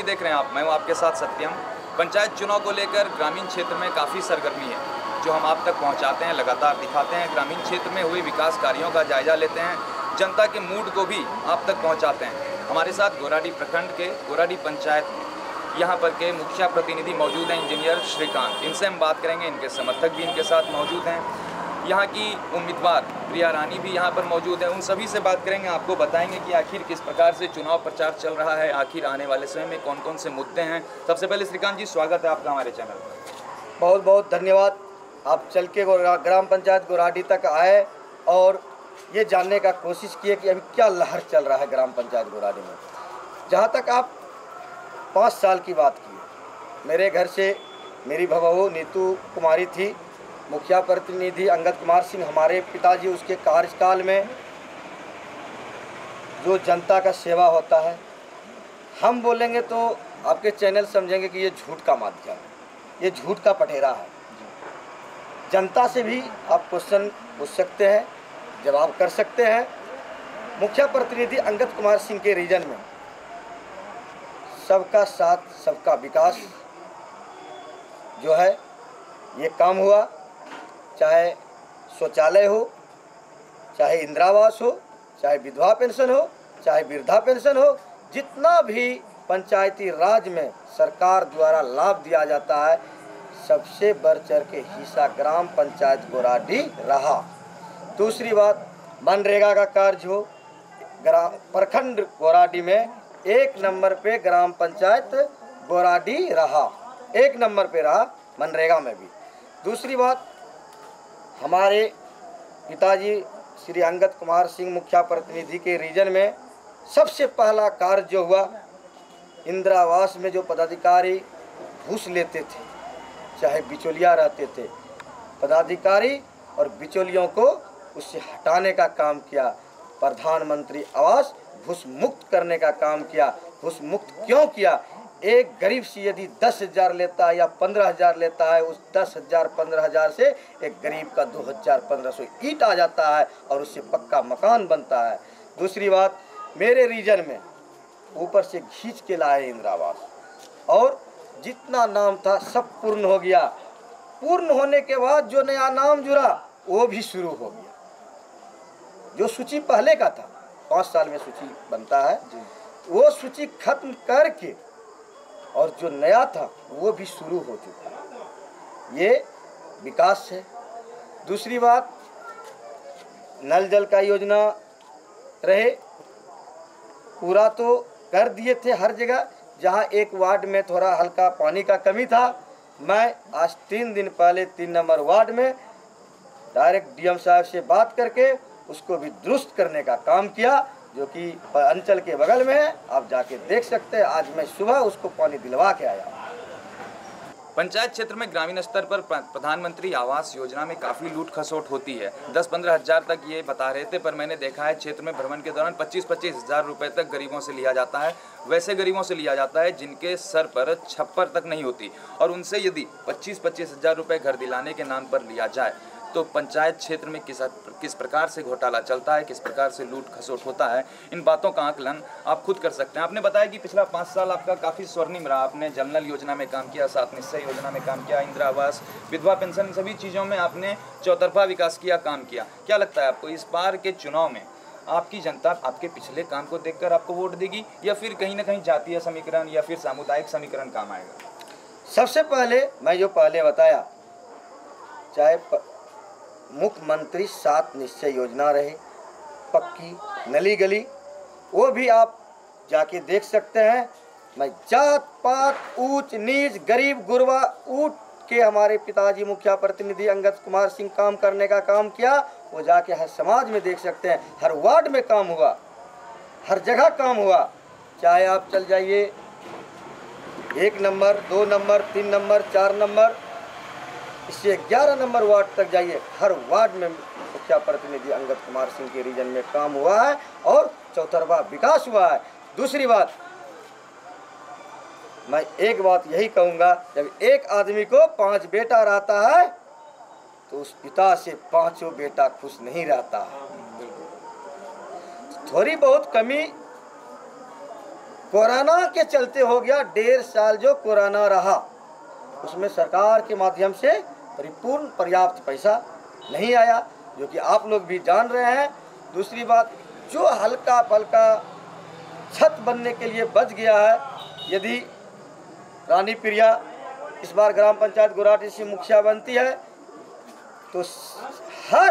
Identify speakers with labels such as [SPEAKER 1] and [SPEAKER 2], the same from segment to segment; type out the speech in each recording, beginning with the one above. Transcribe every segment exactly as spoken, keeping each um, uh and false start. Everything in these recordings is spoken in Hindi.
[SPEAKER 1] देख रहे हैं आप, मैं हूं आपके साथ सत्यम। पंचायत चुनाव को लेकर ग्रामीण क्षेत्र में काफ़ी सरगर्मी है, जो हम आप तक पहुंचाते हैं, लगातार दिखाते हैं। ग्रामीण क्षेत्र में हुए विकास कार्यों का जायजा लेते हैं, जनता के मूड को भी आप तक पहुंचाते हैं। हमारे साथ गोराडीह प्रखंड के गोराडीह पंचायत यहाँ पर के मुखिया प्रतिनिधि मौजूद हैं, इंजीनियर श्रीकांत। इनसे हम बात करेंगे, इनके समर्थक भी इनके साथ मौजूद हैं। यहाँ की उम्मीदवार प्रिया रानी भी यहाँ पर मौजूद है, उन सभी से बात करेंगे। आपको बताएंगे कि आखिर किस प्रकार से चुनाव प्रचार चल रहा है, आखिर आने वाले समय में कौन कौन से मुद्दे हैं। सबसे पहले श्रीकांत जी, स्वागत है आपका हमारे चैनल पर।
[SPEAKER 2] बहुत बहुत धन्यवाद। आप चल के ग्राम पंचायत गोराडीह तक आए और ये जानने का कोशिश किए कि अभी क्या लहर चल रहा है ग्राम पंचायत गोराडीह में। जहाँ तक आप पाँच साल की बात की, मेरे घर से मेरी बहू नीतू कुमारी थी, मुखिया प्रतिनिधि अंगद कुमार सिंह हमारे पिताजी, उसके कार्यकाल में जो जनता का सेवा होता है, हम बोलेंगे तो आपके चैनल समझेंगे कि ये झूठ का माध्यम है, ये झूठ का पटेरा है। जनता से भी आप क्वेश्चन पूछ सकते हैं, जवाब कर सकते हैं। मुखिया प्रतिनिधि अंगद कुमार सिंह के रीजन में सबका साथ सबका विकास जो है ये काम हुआ, चाहे शौचालय हो, चाहे इंदिरावास हो, चाहे विधवा पेंशन हो, चाहे वृद्धा पेंशन हो, जितना भी पंचायती राज में सरकार द्वारा लाभ दिया जाता है, सबसे बढ़ चढ़ के हिस्सा ग्राम पंचायत गोराडीह रहा। दूसरी बात, मनरेगा का कार्य हो, ग्राम प्रखंड गोराडीह में एक नंबर पे ग्राम पंचायत गोराडीह रहा, एक नंबर पे रहा मनरेगा में भी। दूसरी बात, हमारे पिताजी श्री अंगद कुमार सिंह मुखिया प्रतिनिधि के रीजन में सबसे पहला कार्य जो हुआ, इंदिरावास में जो पदाधिकारी घूस लेते थे, चाहे बिचौलिया रहते थे, पदाधिकारी और बिचौलियों को उससे हटाने का काम किया। प्रधानमंत्री आवास घूस मुक्त करने का काम किया। घूस मुक्त क्यों किया? एक गरीब से यदि दस हजार लेता है या पंद्रह हजार लेता है, उस दस हजार पंद्रह हजार से एक गरीब का दो हजार पंद्रह सौ ईंट आ जाता है और उससे पक्का मकान बनता है। दूसरी बात, मेरे रीजन में ऊपर से खींच के लाए इंदिरावास, और जितना नाम था सब पूर्ण हो गया। पूर्ण होने के बाद जो नया नाम जुड़ा वो भी शुरू हो गया। जो सूची पहले का था, पाँच साल में सूची बनता है, वो सूची खत्म करके और जो नया था वो भी शुरू हो चुका है। ये विकास है। दूसरी बात, नल जल का योजना रहे, पूरा तो कर दिए थे हर जगह। जहाँ एक वार्ड में थोड़ा हल्का पानी का कमी था, मैं आज तीन दिन पहले तीन नंबर वार्ड में डायरेक्ट डीएम साहब से बात करके उसको भी दुरुस्त करने का काम किया, जो कि अंचल के बगल में है, आप जाके देख सकते हैं। आज मैं सुबह उसको पानी दिलवा के आया।
[SPEAKER 1] पंचायत क्षेत्र में ग्रामीण स्तर पर प्रधानमंत्री आवास योजना में काफ़ी लूट खसोट होती है। दस पंद्रह हजार तक ये बता रहे थे, पर मैंने देखा है क्षेत्र में भ्रमण के दौरान पच्चीस पच्चीस हजार रुपये तक गरीबों से लिया जाता है। वैसे गरीबों से लिया जाता है जिनके सर पर छप्पर तक नहीं होती, और उनसे यदि पच्चीस पच्चीस हजार रुपये घर दिलाने के नाम पर लिया जाए तो पंचायत क्षेत्र में किस किस प्रकार से घोटाला चलता है, किस प्रकार से लूट खसोट होता है, इन बातों का आकलन आप खुद कर सकते हैं। आपने बताया कि पिछला पाँच साल आपका काफ़ी स्वर्णिम रहा। आपने जल नल योजना में काम किया, सात निश्चय योजना में काम किया, इंदिरा आवास, विधवा पेंशन, सभी चीज़ों में आपने चौतरफा विकास किया, काम किया। क्या लगता है आपको, इस बार के चुनाव में आपकी जनता आपके पिछले काम को देखकर आपको वोट देगी, या फिर कहीं ना कहीं जातीय समीकरण या फिर सामुदायिक समीकरण काम आएगा?
[SPEAKER 2] सबसे पहले मैं जो पहले बताया, चाहे मुख्यमंत्री सात निश्चय योजना रहे, पक्की नली गली, वो भी आप जाके देख सकते हैं। मैं जात पात, ऊंच नीच, गरीब गुरबा उठ के हमारे पिताजी मुखिया प्रतिनिधि अंगद कुमार सिंह काम करने का काम किया, वो जाके हर समाज में देख सकते हैं। हर वार्ड में काम हुआ, हर जगह काम हुआ। चाहे आप चल जाइए एक नंबर, दो नंबर, तीन नंबर, चार नंबर, इससे ग्यारह नंबर वार्ड तक जाइए, हर वार्ड में मुखिया प्रतिनिधि अंगद कुमार सिंह के रीजन में काम हुआ है और चौतरफा विकास हुआ है। दूसरी बात, मैं एक बात यही कहूँगा, जब एक आदमी को पांच बेटा रहता है तो उस पिता से पांचों बेटा खुश नहीं रहता है। थोड़ी बहुत कमी कोरोना के चलते हो गया। डेढ़ साल जो कोरोना रहा उसमें सरकार के माध्यम से परिपूर्ण पर्याप्त पैसा नहीं आया, जो कि आप लोग भी जान रहे हैं। दूसरी बात, जो हल्का फल्का छत बनने के लिए बच गया है, यदि रानी प्रिया इस बार ग्राम पंचायत गोराटी से मुखिया बनती है तो हर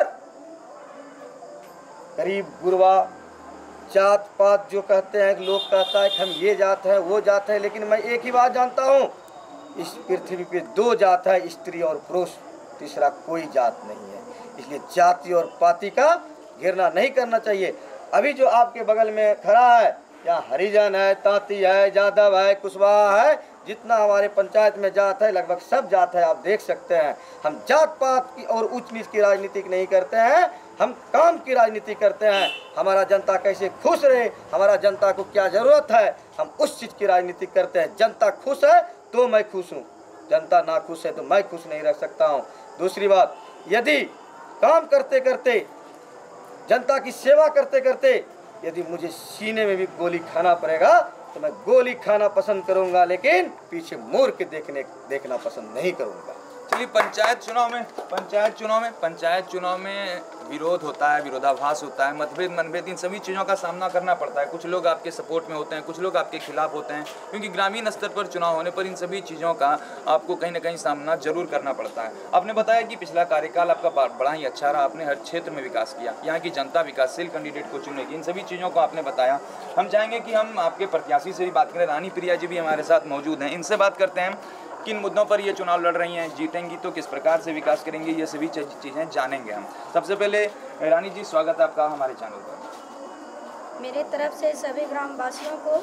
[SPEAKER 2] गरीब गुरबा जात पात जो कहते हैं, लोग कहता है कि हम ये जात हैं वो जात है, लेकिन मैं एक ही बात जानता हूँ, इस पृथ्वी पे दो जात है, स्त्री और पुरुष, तीसरा कोई जात नहीं है। इसलिए जाति और पाति का घृणा नहीं करना चाहिए। अभी जो आपके बगल में खड़ा है, यहाँ हरिजन है, तांती है, यादव है, कुशवाहा है, जितना हमारे पंचायत में जात है लगभग सब जात है, आप देख सकते हैं। हम जात पात की और ऊंच नीच की राजनीति नहीं करते हैं, हम काम की राजनीति करते हैं। हमारा जनता कैसे खुश रहे, हमारा जनता को क्या ज़रूरत है, हम उस चीज़ की राजनीति करते हैं। जनता खुश है तो मैं खुश हूँ, जनता ना खुश है तो मैं खुश नहीं रह सकता हूँ। दूसरी बात, यदि काम करते करते, जनता की सेवा करते करते यदि मुझे सीने में भी गोली खाना पड़ेगा तो मैं गोली खाना पसंद करूंगा, लेकिन पीछे मोड़ के देखने देखना पसंद नहीं करूंगा।
[SPEAKER 1] चलिए, पंचायत चुनाव में पंचायत चुनाव में पंचायत चुनाव में विरोध होता है, विरोधाभास होता है, मतभेद मनभेद, इन सभी चीज़ों का सामना करना पड़ता है। कुछ लोग आपके सपोर्ट में होते हैं, कुछ लोग आपके खिलाफ होते हैं, क्योंकि ग्रामीण स्तर पर चुनाव होने पर इन सभी चीज़ों का आपको कहीं ना कहीं सामना जरूर करना पड़ता है। आपने बताया कि पिछला कार्यकाल आपका बड़ा ही अच्छा रहा, आपने हर क्षेत्र में विकास किया, यहाँ की जनता विकासशील कैंडिडेट को चुनेगी, इन सभी चीज़ों को आपने बताया। हम चाहेंगे कि हम आपके प्रत्याशी से भी बात करें। रानी प्रिया जी भी हमारे साथ मौजूद हैं, इनसे बात करते हैं। किन मुद्दों पर ये चुनाव लड़ रही हैं, जीतेंगी तो किस प्रकार से विकास करेंगे, ये सभी चीज़ें जानेंगे हम। सबसे पहले रानी जी, स्वागत है आपका हमारे चैनल पर।
[SPEAKER 3] मेरे तरफ से सभी ग्रामवासियों को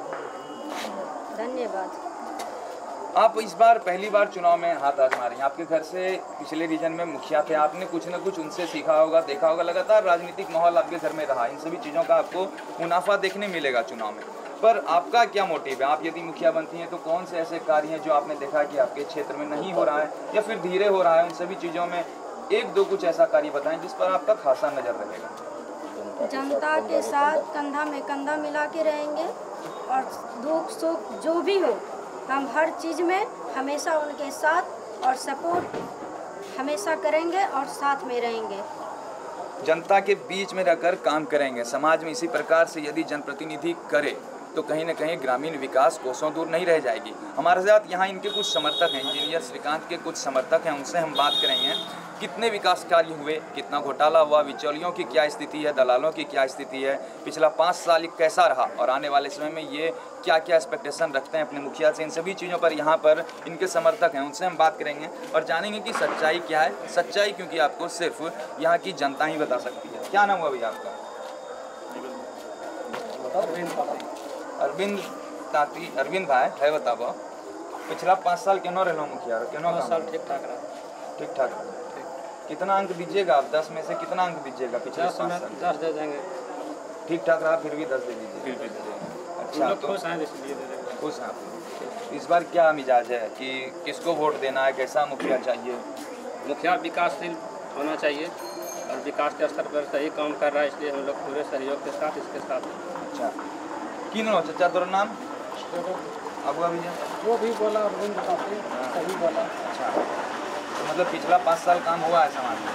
[SPEAKER 3] धन्यवाद।
[SPEAKER 1] आप इस बार पहली बार चुनाव में हाथ आजमा रही हैं। आपके घर से पिछले रीजन में मुखिया थे, आपने कुछ न कुछ उनसे सीखा होगा, देखा होगा, लगातार राजनीतिक माहौल आपके घर में रहा, इन सभी चीज़ों का आपको मुनाफा देखने मिलेगा चुनाव में। पर आपका क्या मोटिव है? आप यदि मुखिया बनती हैं तो कौन से ऐसे कार्य हैं जो आपने देखा कि आपके क्षेत्र में नहीं हो रहा है या फिर धीरे हो रहा है? उन सभी चीज़ों में एक दो कुछ ऐसा कार्य बताएं जिस पर आपका खासा नज़र रहेगा।
[SPEAKER 3] जनता के साथ कंधा में कंधा मिला के रहेंगे और दुख सुख जो भी हो, हम हर चीज़ में हमेशा उनके साथ और सपोर्ट हमेशा करेंगे और साथ में रहेंगे।
[SPEAKER 1] जनता के बीच में रहकर काम करेंगे। समाज में इसी प्रकार से यदि जनप्रतिनिधि करे तो कहीं ना कहीं ग्रामीण विकास कोसों दूर नहीं रह जाएगी। हमारे साथ यहाँ इनके कुछ समर्थक हैं, इंजीनियर श्रीकांत के कुछ समर्थक हैं, उनसे हम बात करेंगे। कितने विकास कार्य हुए, कितना घोटाला हुआ, बिचौलियों की क्या स्थिति है, दलालों की क्या स्थिति है, पिछला पाँच साल कैसा रहा और आने वाले समय में ये क्या क्या एक्सपेक्टेशन रखते हैं अपने मुखिया से, इन सभी चीज़ों पर यहाँ पर इनके समर्थक हैं, उनसे हम बात करेंगे और जानेंगे कि सच्चाई क्या है। सच्चाई क्योंकि आपको सिर्फ यहाँ की जनता ही बता सकती है। क्या नाम हुआ भैया आपका? अरविंद ताती। अरविंद भाई है, बताबो पिछला पाँच साल केनो रहो मुखिया? केनो साल ठीक ठाक रहा? ठीक ठाक रहा। कितना अंक दीजिएगा आप? दस में से कितना अंक दीजिएगा? पिछले पाँच साल
[SPEAKER 4] दस दे देंगे।
[SPEAKER 1] ठीक ठाक रहा, फिर भी दस दे दीजिए। अच्छा, तो
[SPEAKER 4] खुश हैं इसलिए दे देंगे।
[SPEAKER 1] खुश हैं आप। इस बार क्या मिजाज है कि किसको वोट देना है, कैसा मुखिया चाहिए?
[SPEAKER 4] मुखिया विकासशील होना चाहिए और विकास के स्तर पर सही काम कर रहा है, इसलिए हम लोग पूरे सहयोग के साथ इसके साथ।
[SPEAKER 1] अच्छा, किन हो चाचा तोर नाम? अबुआ भैया
[SPEAKER 4] वो भी बोला और भी बताते सही बोला।
[SPEAKER 1] अच्छा, तो मतलब पिछला पाँच साल काम हुआ है समाज में?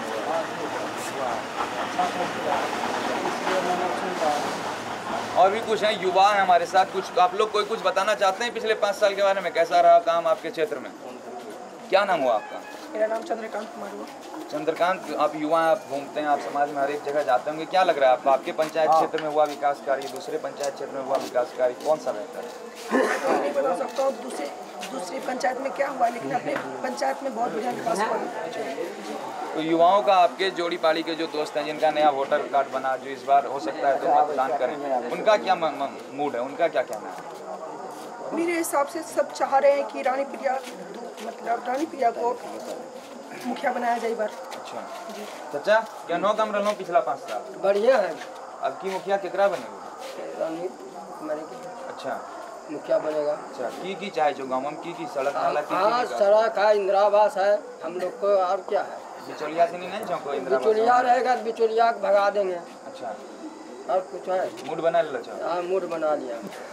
[SPEAKER 1] और भी कुछ हैं, युवा हैं हमारे साथ, कुछ आप लोग कोई कुछ बताना चाहते हैं पिछले पाँच साल के बारे में? कैसा रहा काम आपके क्षेत्र में? क्या नाम हुआ आपका?
[SPEAKER 5] मेरा नाम चंद्रकांत कुमार हुआ।
[SPEAKER 1] चंद्रकांत, आप युवा, आप घूमते हैं, आप समाज में हर एक जगह जाते होंगे, क्या लग रहा है आपको? आपके पंचायत क्षेत्र में हुआ विकास कार्य, दूसरे पंचायत क्षेत्र में हुआ विकास कार्य, कौन सा रहता है?
[SPEAKER 5] मैं नहीं बता सकता हूँ दूसरे दूसरी पंचायत में क्या हुआ, लेकिन अपने पंचायत में बहुत बढ़िया विकास हुआ।
[SPEAKER 1] तो युवाओं का, आपके जोड़ी पाड़ी के जो दोस्त हैं जिनका नया वोटर कार्ड बना, जो इस बार हो सकता है तो मतदान करें, उनका क्या मूड है, उनका क्या कहना है?
[SPEAKER 5] मेरे हिसाब से सब चाह रहे हैं कि रानी प्रिया, मतलब रानी प्रिया को मुखिया बनाया जाए बार।
[SPEAKER 1] अच्छा चाचा, क्या नौ काम रहो पिछला पाँच साल?
[SPEAKER 2] बढ़िया है।
[SPEAKER 1] अब की मुखिया केकरा बनेगा?
[SPEAKER 2] रानी बनेगी।
[SPEAKER 1] अच्छा,
[SPEAKER 2] मुखिया बनेगा।
[SPEAKER 1] अच्छा, की की चाहे जो गाँव में की की सड़क नाला की?
[SPEAKER 2] हाँ, सड़क है, इंदिरा आवास है, हम लोग को और क्या है?
[SPEAKER 1] बिचौलिया से नहीं नहीं चौको इंदिरा
[SPEAKER 2] बिचौलिया रहेगा तो बिचौलिया को भगा देंगे।
[SPEAKER 1] अच्छा,
[SPEAKER 2] और कुछ है?
[SPEAKER 1] मूड बना लो चाचा।
[SPEAKER 2] हाँ, मूड बना लिया।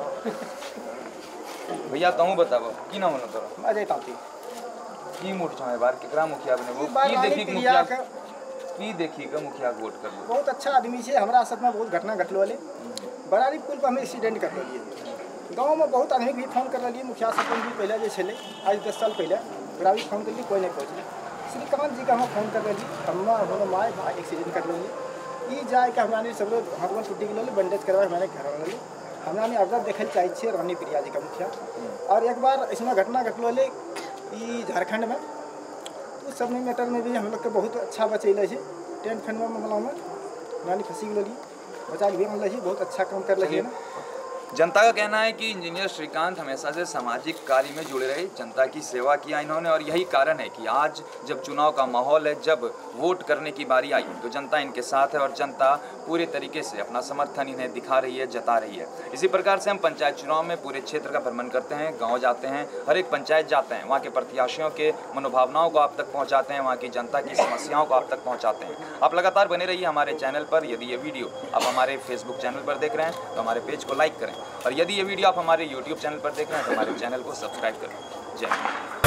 [SPEAKER 1] भैया कहूँ बताबो की ना होना तोरा
[SPEAKER 6] अजय तांती
[SPEAKER 1] की मुठ छाए बार केकरा मुखिया बने वो
[SPEAKER 6] ई बार
[SPEAKER 1] की
[SPEAKER 6] वाली
[SPEAKER 1] देखी के
[SPEAKER 6] क्रिया
[SPEAKER 1] मुखिया
[SPEAKER 6] का
[SPEAKER 1] की देखी के मुखिया के वोट कर दो
[SPEAKER 6] बहुत अच्छा आदमी है। हमारा साथ में बहुत घटना घटल वाले बरारी पुल पर हमें एक्सीडेंट कर लिए गाँव में बहुत आदमी भी फोन कर लिए मुखिया सरपंच भी पहले जो छे आज दस साल पहले बरारी फोन कर ली कोई नहीं पहुँचले श्रीकांत जी का हम फोन कर रही अम्मा हम माए भाई एक्सीडेंट कर लिए ई जाए के हमारे सब लोग हाथ में टूटी गए बंडेज करवा हमारे घर वाले हमरा ने अवसर देखे चाहिए रानी प्रिया जी का मुखिया। और एक बार इसमें घटना घटल वाले ई झारखंड में तो सब मैटर में भी हम लोग के बहुत अच्छा बचैले है टेंट फैन में मामला में रानी फंसी गई बचा के भी मतलब बहुत अच्छा काम कर रही है ना।
[SPEAKER 1] जनता का कहना है कि इंजीनियर श्रीकांत हमेशा से सामाजिक कार्य में जुड़े रहे, जनता की सेवा किया इन्होंने और यही कारण है कि आज जब चुनाव का माहौल है, जब वोट करने की बारी आई तो जनता इनके साथ है और जनता पूरे तरीके से अपना समर्थन इन्हें दिखा रही है, जता रही है। इसी प्रकार से हम पंचायत चुनाव में पूरे क्षेत्र का भ्रमण करते हैं, गाँव जाते हैं, हर एक पंचायत जाते हैं, वहाँ के प्रत्याशियों के मनोभावनाओं को आप तक पहुँचाते हैं, वहाँ की जनता की समस्याओं को आप तक पहुँचाते हैं। आप लगातार बने रहिए हमारे चैनल पर। यदि ये वीडियो आप हमारे फेसबुक चैनल पर देख रहे हैं तो हमारे पेज को लाइक करें और यदि ये वीडियो आप हमारे यूट्यूब चैनल पर देख रहे हैं तो हमारे चैनल को सब्सक्राइब करें। जय हिंद।